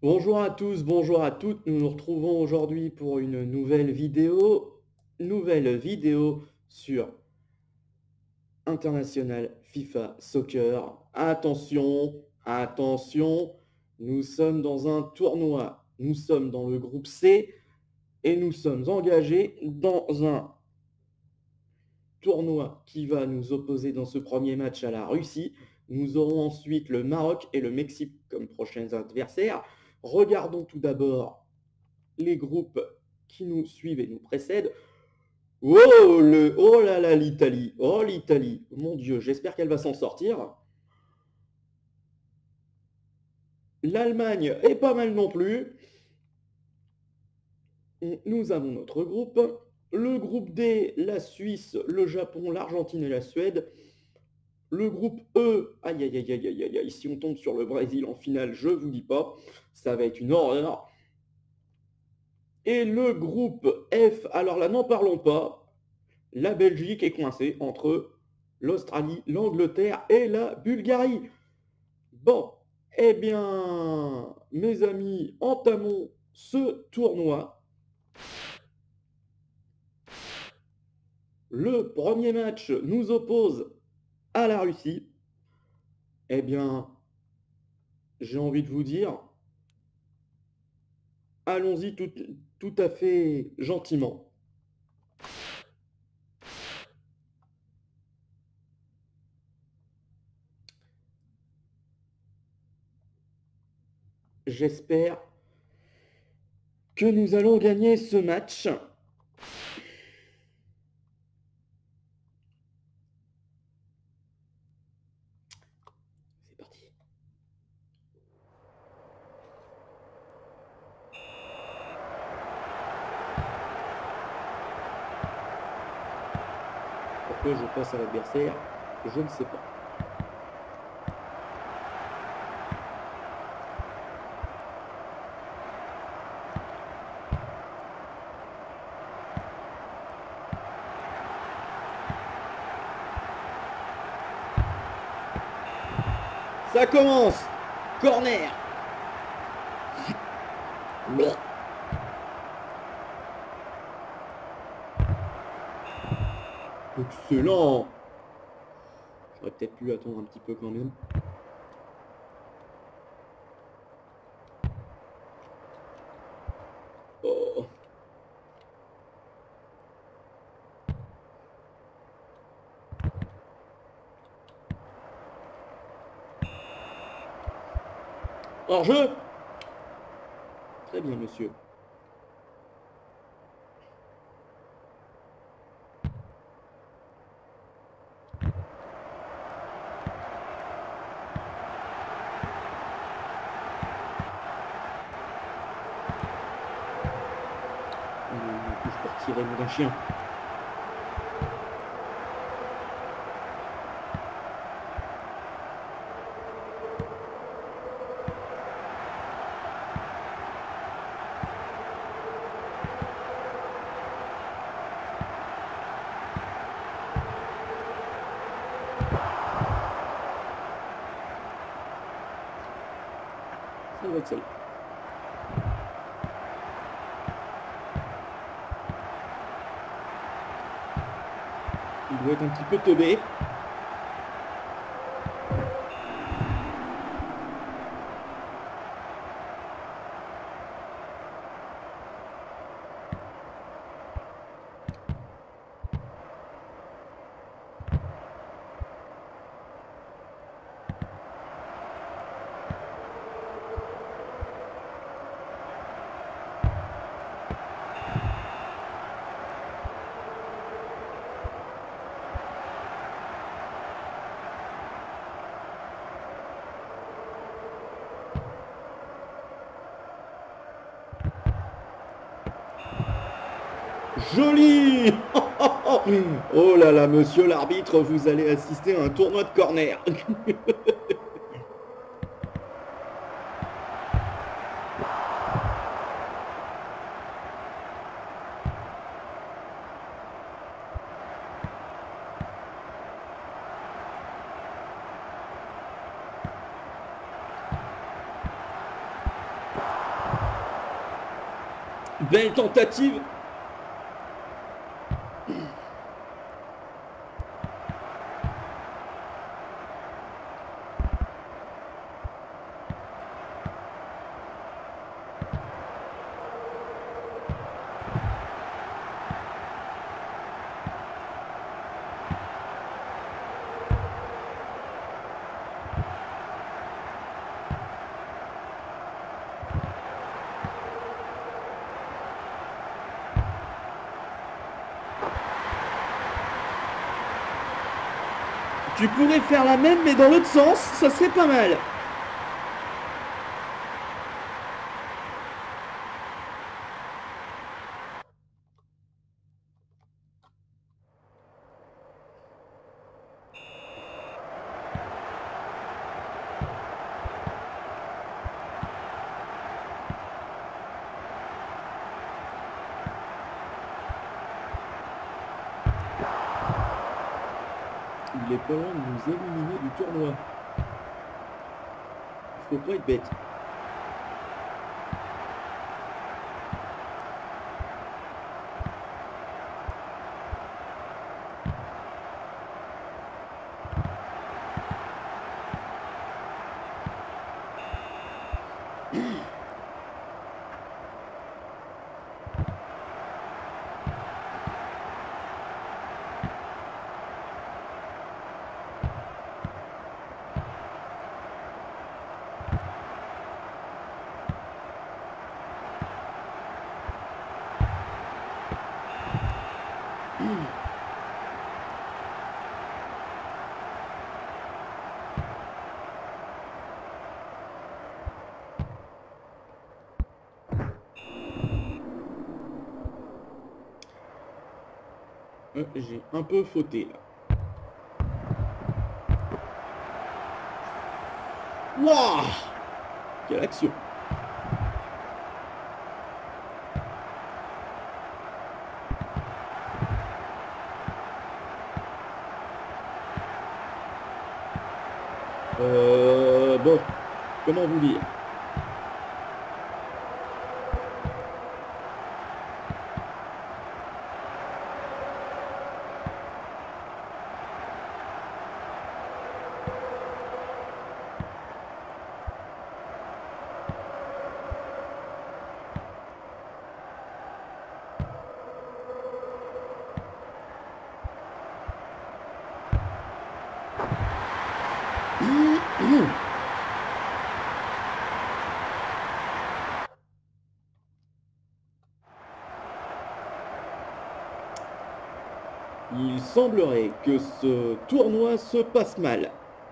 Bonjour à tous, bonjour à toutes. Nous nous retrouvons aujourd'hui pour une nouvelle vidéo. Nouvelle vidéo sur International FIFA Soccer. Attention, attention, nous sommes dans un tournoi. Nous sommes dans le groupe C et nous sommes engagés dans un tournoi qui va nous opposer dans ce premier match à la Russie. Nous aurons ensuite le Maroc et le Mexique comme prochains adversaires. Regardons tout d'abord les groupes qui nous suivent et nous précèdent. Oh là là, l'Italie. Oh, l'Italie. Mon Dieu, j'espère qu'elle va s'en sortir. L'Allemagne est pas mal non plus. Nous avons notre groupe. Le groupe D, la Suisse, le Japon, l'Argentine et la Suède. Le groupe E, aïe aïe aïe aïe aïe aïe, si on tombe sur le Brésil en finale, je vous dis pas, ça va être une horreur. Et le groupe F, alors là, n'en parlons pas. La Belgique est coincée entre l'Australie, l'Angleterre et la Bulgarie. Bon, eh bien, mes amis, entamons ce tournoi. Le premier match nous oppose à la Russie. Eh bien, j'ai envie de vous dire, allons-y tout à fait gentiment. J'espère que nous allons gagner ce match. C'est parti. Pourquoi je passe à l'adversaire? Je ne sais pas. Ça commence. Corner. Excellent. J'aurais peut-être pu attendre un petit peu quand même. Oh. Hors-jeu. Très bien, monsieur. Je peux retirer mon d'un chien. Ça va être celle-là. Il doit être un petit peu teubé. Joli. Oh là là, monsieur l'arbitre, vous allez assister à un tournoi de corner. Belle tentative. Tu pourrais faire la même, mais dans l'autre sens, ça serait pas mal. Il est pas loin de nous éliminer du tournoi. Faut pas être bête. J'ai un peu fauté là. Wouah! Quelle action! Bon, comment vous dire? Il semblerait que ce tournoi se passe mal.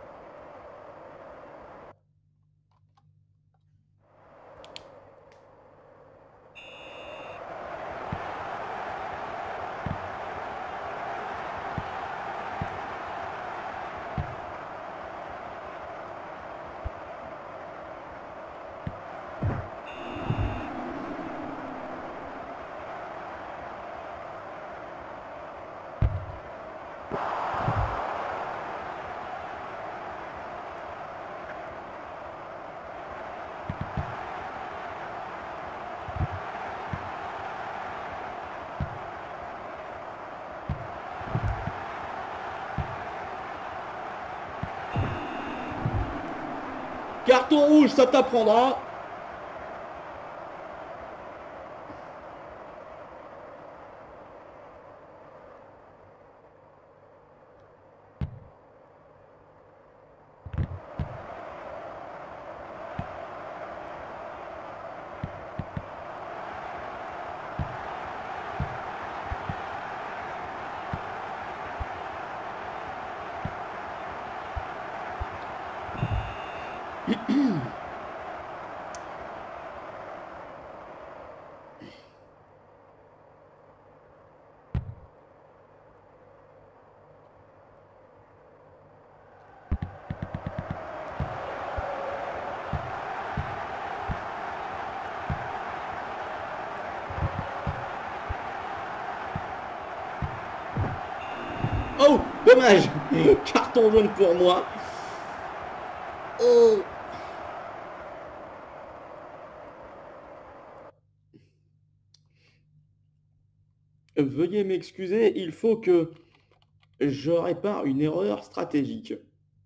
Carton rouge, ça t'apprendra. Oh, dommage. Carton jaune pour moi. Oh. Veuillez m'excuser, il faut que je répare une erreur stratégique.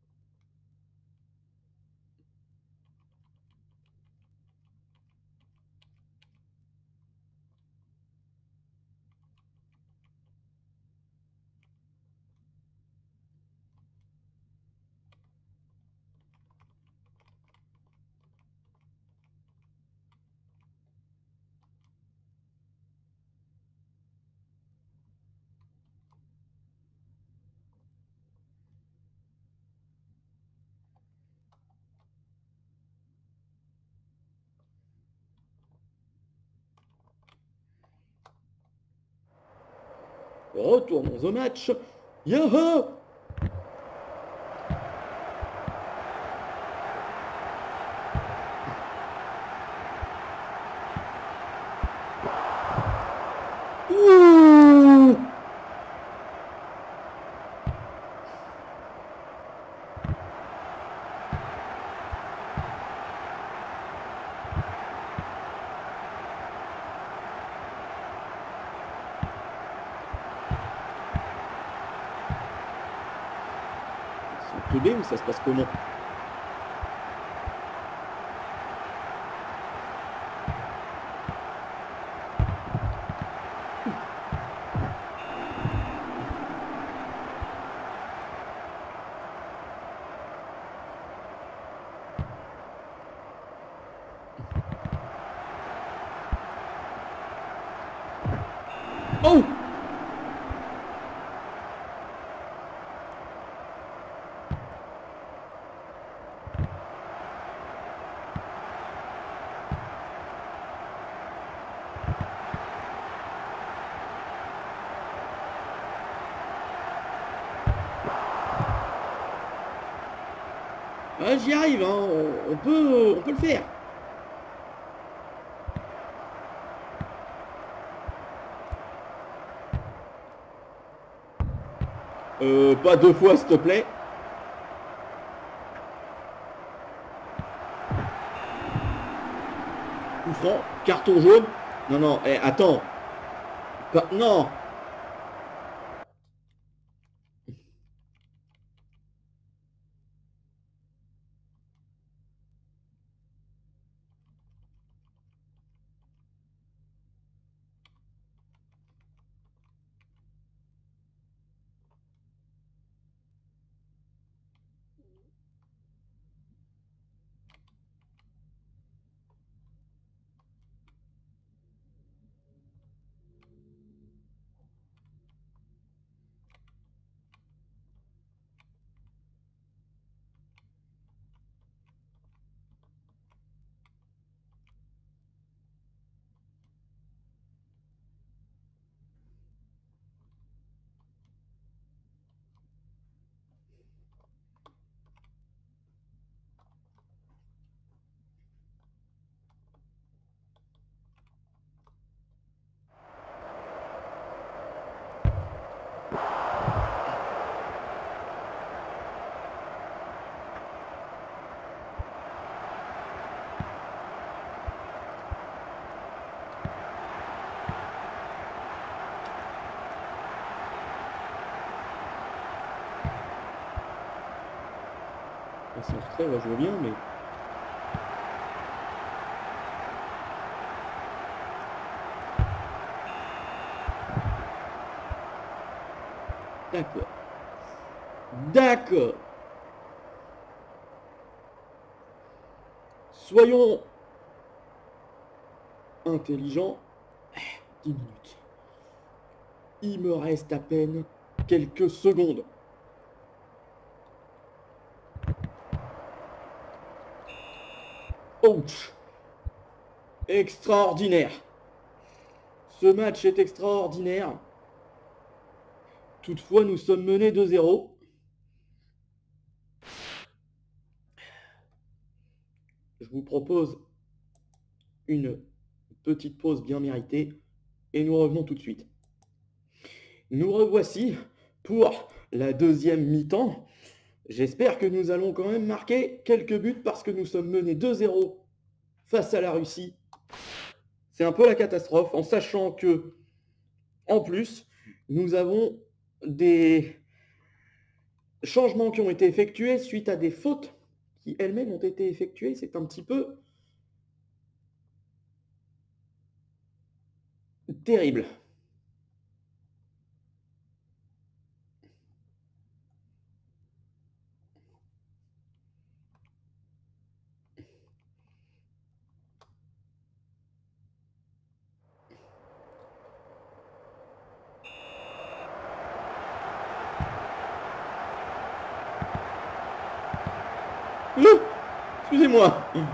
Retournons au match. Yaha! Ouh! C'est teubé ou ça se passe comment? Oh! Ah, j'y arrive, hein. On peut le faire. Pas deux fois, s'il te plaît. Coup franc, carton jaune. Non, non, attends. Non. C'est un retrait, là, je vois bien, mais... D'accord. D'accord. Soyons intelligents. 10 minutes. Il me reste à peine quelques secondes. Ouch! Extraordinaire. Ce match est extraordinaire. Toutefois, nous sommes menés 2-0. Je vous propose une petite pause bien méritée et nous revenons tout de suite. Nous revoici pour la deuxième mi-temps. J'espère que nous allons quand même marquer quelques buts parce que nous sommes menés 2-0 face à la Russie. C'est un peu la catastrophe en sachant que En plus, nous avons des changements qui ont été effectués suite à des fautes qui elles-mêmes ont été effectuées. C'est un petit peu terrible. Excusez-moi.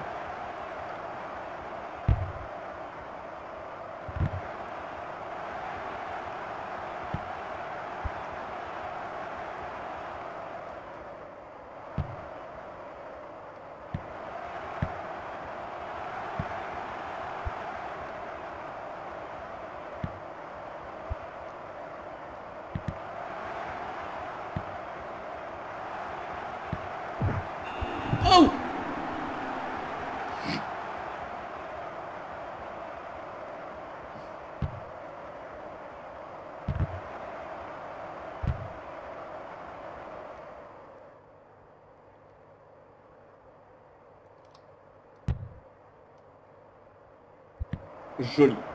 Oh! Joli.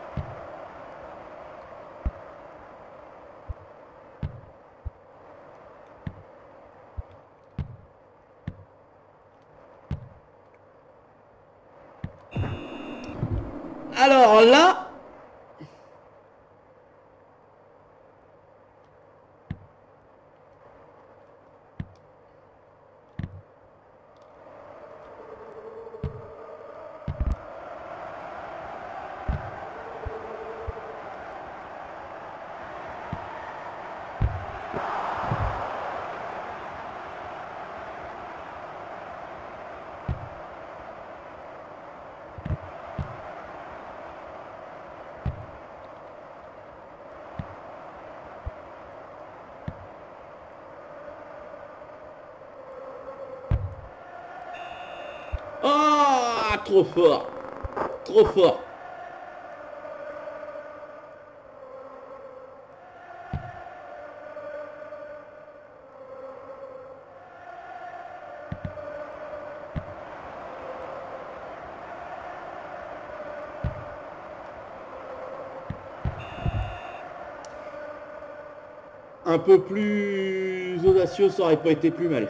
Alors là, ah, trop fort, trop fort. Un peu plus audacieux, ça aurait pas été plus mal.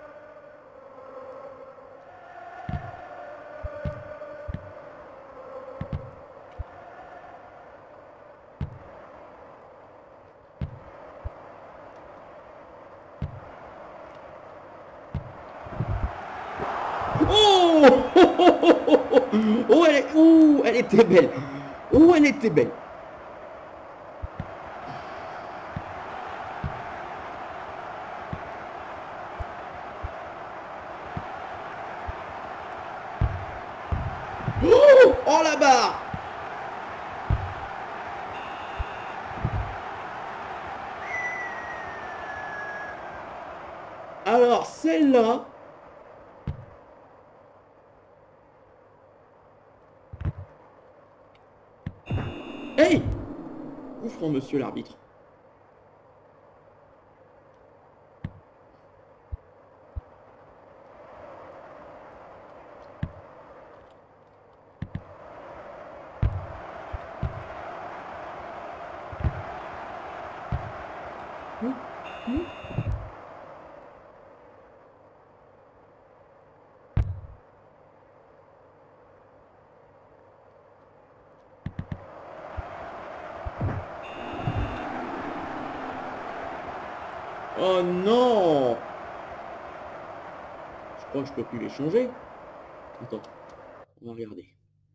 Oh! Oh, elle était belle. Oh, elle était belle. Oh, oh la barre. Alors, celle-là, hey! Coup franc, monsieur l'arbitre. Oh non! Je crois que je peux plus les changer. Attends, on va regarder.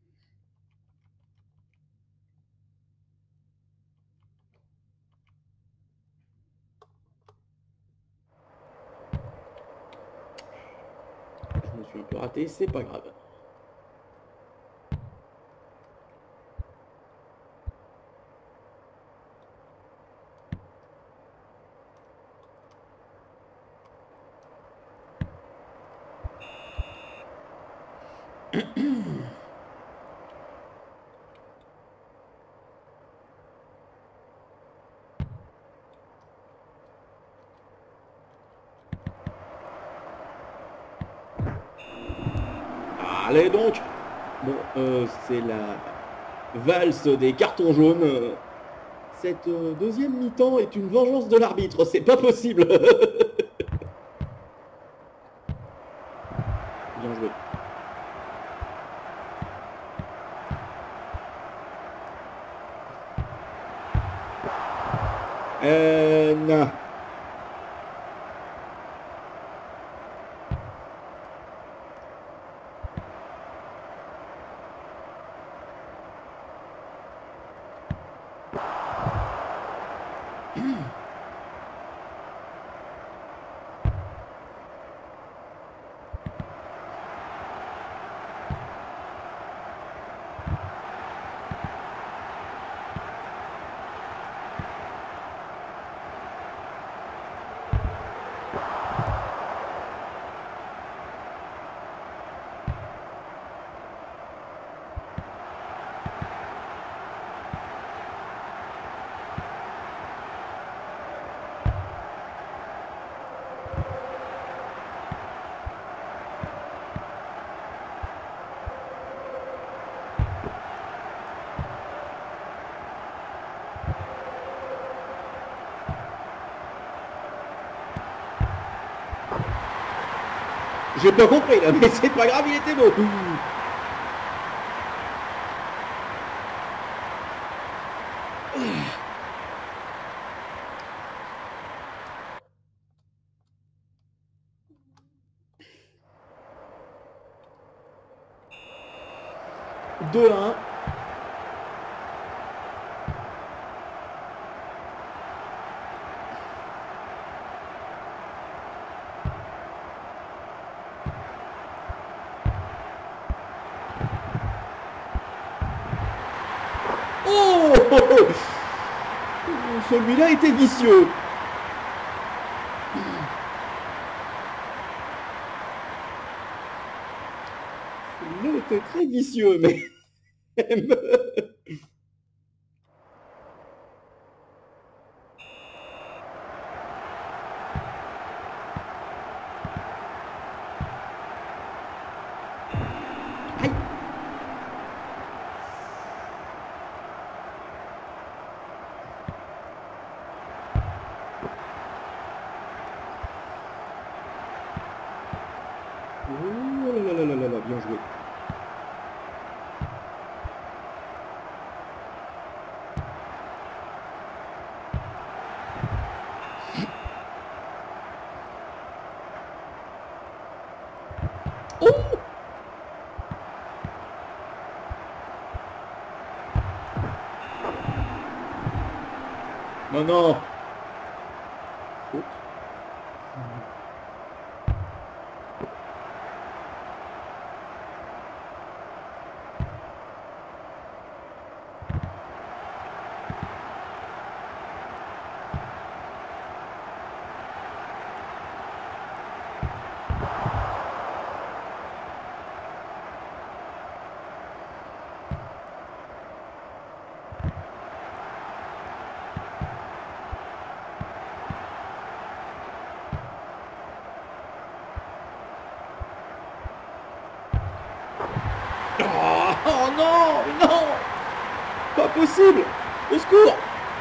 Je me suis un peu raté, c'est pas grave. Allez donc. Bon, c'est la valse des cartons jaunes. Cette deuxième mi-temps est une vengeance de l'arbitre, c'est pas possible. Bien joué. Non. J'ai pas compris là, mais c'est pas grave, il était beau. Deux 1. Oh, celui-là était vicieux. Celui-là était très vicieux, mais... Aïe. Oh là là là là là, bien joué. Oh! Non, non. Faute. Oh non, non, pas possible. Au secours.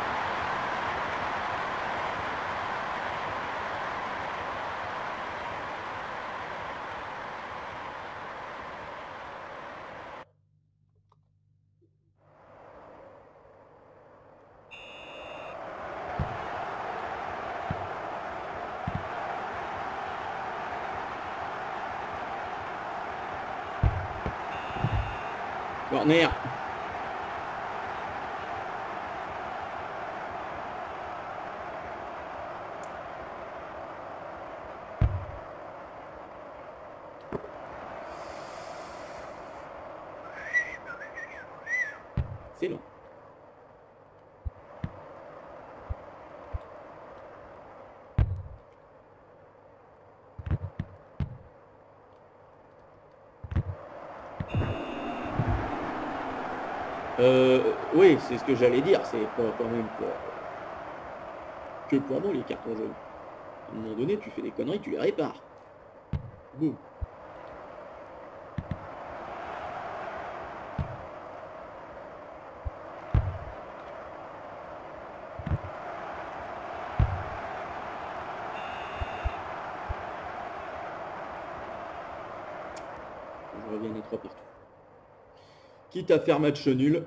Corner. C'est long. Oui, c'est ce que j'allais dire, c'est pas quand même que pour moi les cartons jaunes. À un moment donné, tu fais des conneries, tu les répares. Boum. 3 partout. Quitte à faire match nul.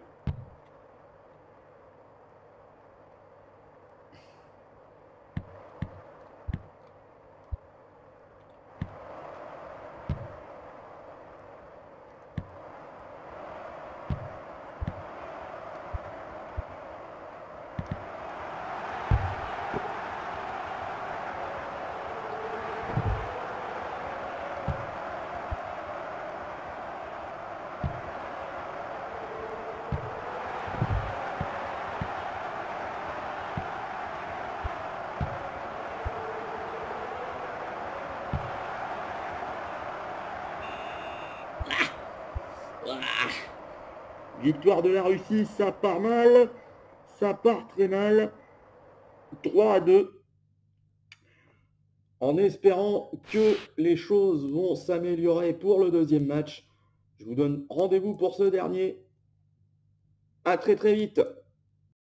Ah, victoire de la Russie, ça part mal, ça part très mal. 3-2. En espérant que les choses vont s'améliorer pour le deuxième match. Je vous donne rendez-vous pour ce dernier. À très très vite.